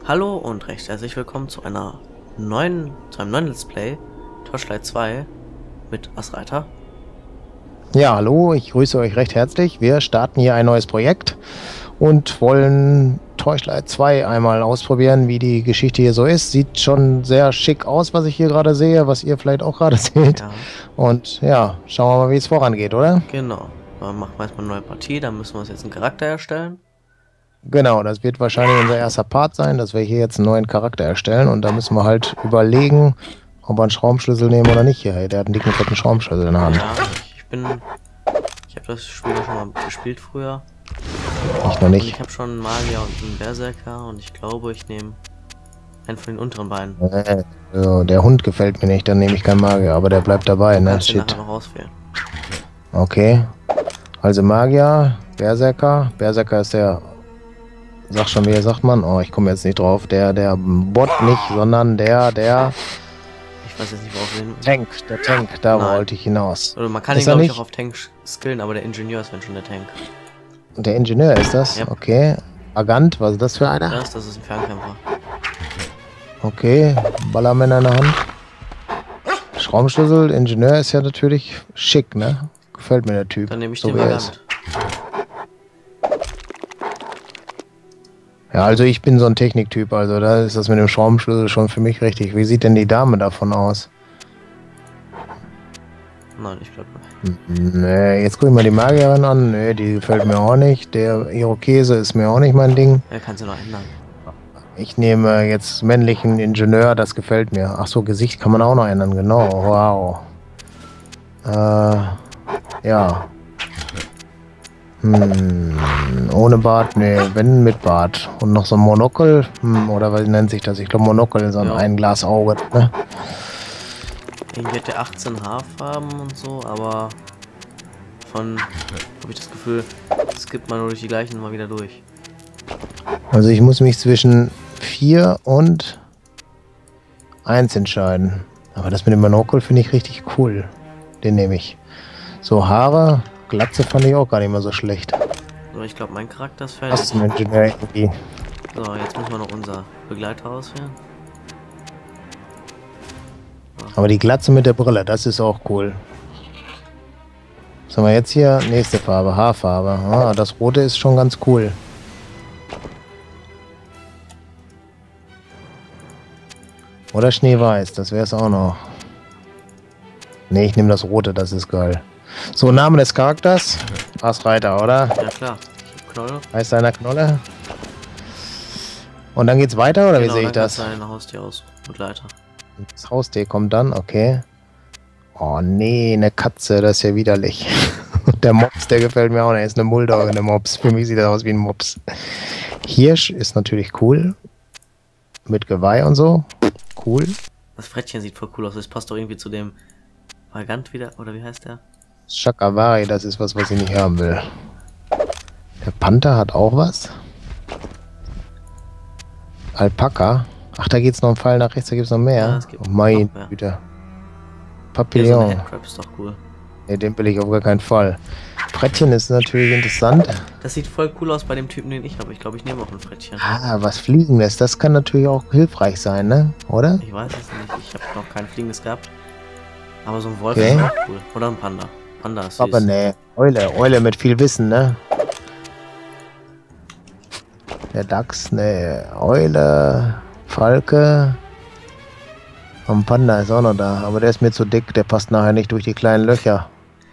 Hallo und recht herzlich willkommen zu einem neuen Let's Play Torchlight 2 mit Asreiter. Ja, hallo, ich grüße euch recht herzlich. Wir starten hier ein neues Projekt und wollen Torchlight 2 einmal ausprobieren, wie die Geschichte hier so ist. Sieht schon sehr schick aus, was ich hier gerade sehe, was ihr vielleicht auch gerade seht. Ja, Und ja, schauen wir mal, wie es vorangeht, oder? genau. Dann machen wir erstmal eine neue Partie, dann müssen wir uns jetzt einen Charakter erstellen. Genau, das wird wahrscheinlich unser erster Part sein, dass wir hier jetzt einen neuen Charakter erstellen. Und da müssen wir halt überlegen, ob wir einen Schraubenschlüssel nehmen oder nicht. Hier, der hat einen dicken, fetten Schraubenschlüssel in der Hand. Ja, ich habe das Spiel schon mal gespielt früher. Ich noch Und nicht. ich habe schon einen Magier und einen Berserker und ich glaube, ich nehme einen von den unteren beiden. Also, der Hund gefällt mir nicht, dann nehme ich keinen Magier, aber der bleibt dabei, ne? Kannst du Shit. nachher noch auswählen. Okay. Also Magier, Berserker. Berserker ist der... Sag schon, wie sagt man? Oh, ich komme jetzt nicht drauf. Der Bot nicht, sondern der Ich weiß jetzt nicht, worauf wir hin. Tank. Der Tank, da Nein. wollte ich hinaus. Oder man kann ihn, Ist er glaube ich, nicht? auch auf Tank skillen, aber der Ingenieur ist wenn schon der Tank. Der Ingenieur ist das? Ja. Okay. Agant, was ist das für einer? Das ist ein Fernkämpfer. Okay. Ballermänner in der Hand. Schraubenschlüssel, Ingenieur ist ja natürlich schick, ne? Gefällt mir der Typ. Dann nehme ich so den wie er ist. Vagant. Ja, also ich bin so ein Techniktyp, also da ist das mit dem Schraubenschlüssel schon für mich richtig. Wie sieht denn die Dame davon aus? Nein, ich glaube nicht. Nee, jetzt guck ich mal die Magierin an. Nee, die gefällt mir auch nicht. Der Irokese ist mir auch nicht mein Ding. Er kann sie noch ändern. Ich nehme jetzt männlichen Ingenieur, das gefällt mir. Ach so, Gesicht kann man auch noch ändern, genau. Wow. Ja. Ohne Bart, nee, wenn mit Bart. Und noch so ein Monokel, oder was nennt sich das? Ich glaube Monokel, so ein Ja. Einglasauge, ne? Irgendwie hat der 18 Haarfarben und so, aber habe ich das Gefühl, skippt man nur durch die gleichen mal wieder durch. Also ich muss mich zwischen 4 und 1 entscheiden. Aber das mit dem Monokel finde ich richtig cool. Den nehme ich. So, Haare, Glatze fand ich auch gar nicht mal so schlecht. So, ich glaube, mein Charakter ist Was fertig. ist ein Ingenieur irgendwie? So, jetzt müssen wir noch unser Begleiter auswählen. Aber die Glatze mit der Brille, das ist auch cool. Was haben wir jetzt hier? Nächste Farbe, Haarfarbe. Ah, das Rote ist schon ganz cool. Oder Schneeweiß, das wäre es auch noch. Ne, ich nehme das Rote, das ist geil. So, Name des Charakters? Asreiter, oder? Ja klar, ich hab Knolle. Heißt seiner Knolle? Und dann geht's weiter, oder wie sehe ich das? Ein Haustier aus, Begleiter. Das Haustier kommt dann, okay. Oh nee, eine Katze, das ist ja widerlich. Der Mops, der gefällt mir auch nicht. Ist eine Bulldogge, eine Mops. Für mich sieht das aus wie ein Mops. Hirsch ist natürlich cool. Mit Geweih und so. Cool. Das Frettchen sieht voll cool aus. Das passt doch irgendwie zu dem Vagant wieder, oder wie heißt der? Shakavari, das ist was ich nicht haben will. Der Panther hat auch was. Alpaka. Ach, da geht's noch einen Pfeil nach rechts, da gibt's noch mehr. Ja, es gibt Oh mein noch mehr. Güte. Hier, so Papillon. eine Headcrab ist doch cool. Ne, den will ich auf gar keinen Fall. Frettchen ist natürlich interessant. Das sieht voll cool aus bei dem Typen, den ich habe. Ich glaube, ich nehme auch ein Frettchen. Ah, was Fliegendes, das kann natürlich auch hilfreich sein, ne? Oder? Ich weiß es nicht. Ich habe noch kein Fliegendes gehabt. Aber so ein Wolf Okay. ist auch cool. Oder ein Panda. Panda ist süß. Aber ne, Eule mit viel Wissen, ne? Der Dachs, ne, Eule, Falke. Und ein Panda ist auch noch da, aber der ist mir zu dick, der passt nachher nicht durch die kleinen Löcher.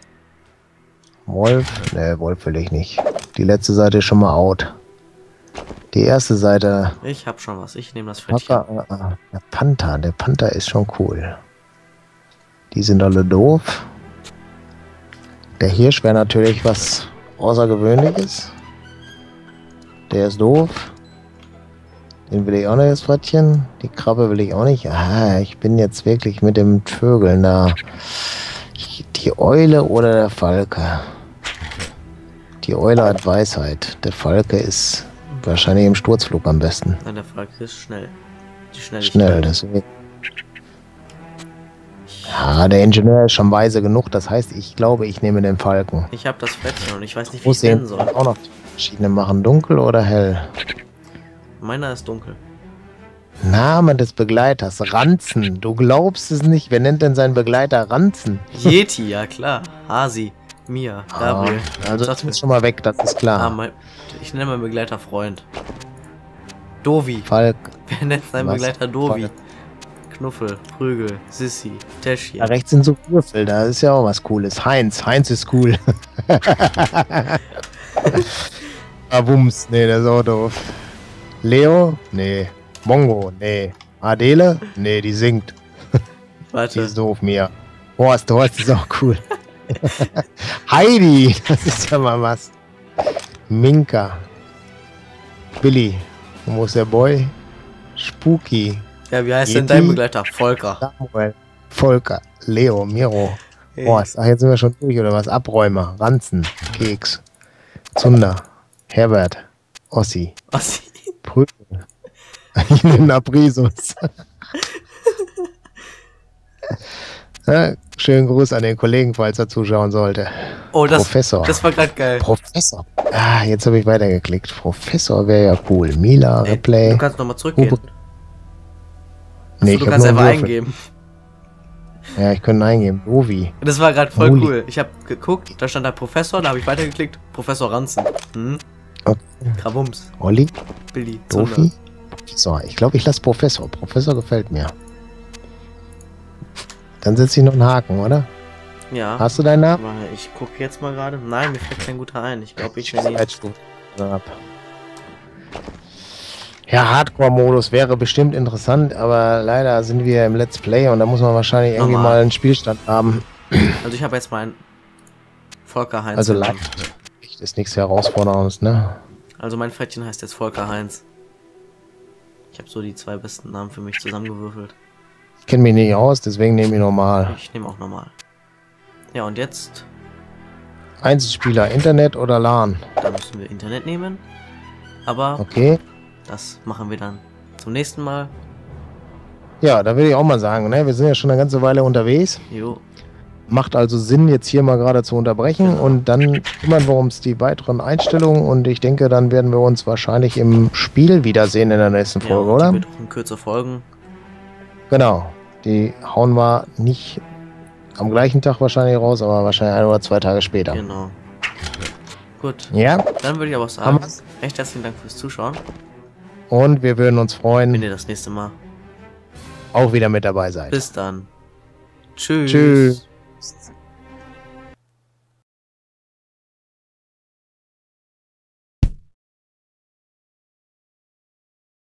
Wolf? Ne, Wolf will ich nicht. Die letzte Seite ist schon mal out. Die erste Seite. Ich habe schon was. Ich nehme das Frettchen. Der Panther ist schon cool. Die sind alle doof. Der Hirsch wäre natürlich was Außergewöhnliches. Der ist doof. Den will ich auch nicht, das Frettchen. Die Krabbe will ich auch nicht. Ah, ich bin jetzt wirklich mit dem Vögeln da. Die Eule oder der Falke? Die Eule hat Weisheit. Der Falke ist wahrscheinlich im Sturzflug am besten. Nein, der Falke ist schnell. Die Schnell, deswegen. Ja, der Ingenieur ist schon weise genug. Das heißt, ich glaube, ich nehme den Falken. Ich habe das Frettchen und ich weiß nicht, wie ich es nennen soll. Auch noch verschiedene machen. Dunkel oder hell? Meiner ist dunkel. Name des Begleiters, Ranzen. Du glaubst es nicht. Wer nennt denn seinen Begleiter Ranzen? Yeti, ja klar. Hasi, Mia, Gabriel. Also das muss schon mal weg, das ist klar. Ich nenne meinen Begleiter Freund. Dovi. Falk. Wer nennt seinen Was? Begleiter Dovi? Falk. Knuffel, Prügel, Sissi, Teschchen. Da rechts sind so Würfel, da ist ja auch was Cooles. Heinz, Heinz ist cool. Wumms, nee, der ist auch doof. Leo? Nee. Mongo? Nee. Adele? Nee, die singt. Die Warte. ist doof, Mia. Horst ist auch cool. Heidi, das ist ja mal was. Minka. Billy. Und wo ist der Boy? Spooky. Ja, wie heißt denn Yeti? dein Begleiter? Volker. Samuel. Volker. Leo. Miro. Hey. Horst. Ach, jetzt sind wir schon durch, oder was? Abräumer. Ranzen. Keks. Zunder. Herbert. Ossi. Ossi. Prügel. Aprisus. Ja, schönen Gruß an den Kollegen, falls er zuschauen sollte. Oh, Professor. Das war grad geil. Professor. Ah, jetzt habe ich weitergeklickt. Professor wäre ja cool. Mila, Ey, Replay. du kannst nochmal zurückgehen. Nee, Du ich kannst habe nur einfach einen Würfel. eingeben. Ja, ich könnte eingeben. Ovi. Das war gerade voll Muli. cool. Ich habe geguckt, da stand da Professor, da habe ich weitergeklickt. Professor Ranzen. Hm? Okay. Krawums. Olli. Billy. Dofi. Zunder. So, ich glaube, ich lasse Professor. Professor gefällt mir. Dann setze ich noch einen Haken, oder? Ja. Hast du deinen Namen? Aber ich gucke jetzt mal gerade. Nein, mir fällt kein guter ein. Ich glaube, ich nenne ihn. Ab. Ja, Hardcore-Modus wäre bestimmt interessant, aber leider sind wir im Let's Play und da muss man wahrscheinlich irgendwie Normal. mal einen Spielstand haben. Also ich habe jetzt meinen Volker Heinz. Also genannt. leicht. Ist nichts Herausforderndes, ne? Also mein Frettchen heißt jetzt Volker Heinz. Ich habe so die 2 besten Namen für mich zusammengewürfelt. Ich kenne mich nicht aus, deswegen nehme ich normal. Ich nehme auch normal. Ja, und jetzt, Einzelspieler, Internet oder LAN? da müssen wir Internet nehmen. Aber Okay. das machen wir dann zum nächsten Mal. Ja, da würde ich auch mal sagen, ne? Wir sind ja schon eine ganze Weile unterwegs. Jo, Macht also Sinn, jetzt hier mal gerade zu unterbrechen Genau. und dann kümmern wir uns die weiteren Einstellungen und ich denke, dann werden wir uns wahrscheinlich im Spiel wiedersehen in der nächsten ja, Folge, die oder? wird auch in Kürze folgen. Genau. Die hauen wir nicht am gleichen Tag wahrscheinlich raus, aber wahrscheinlich 1 oder 2 Tage später. Genau. Gut, Ja, dann würde ich aber auch Haben sagen, wir's? recht herzlichen Dank fürs Zuschauen. und wir würden uns Wenn freuen, ihr das nächste Mal. auch wieder mit dabei seid. Bis dann. Tschüss. Tschüss.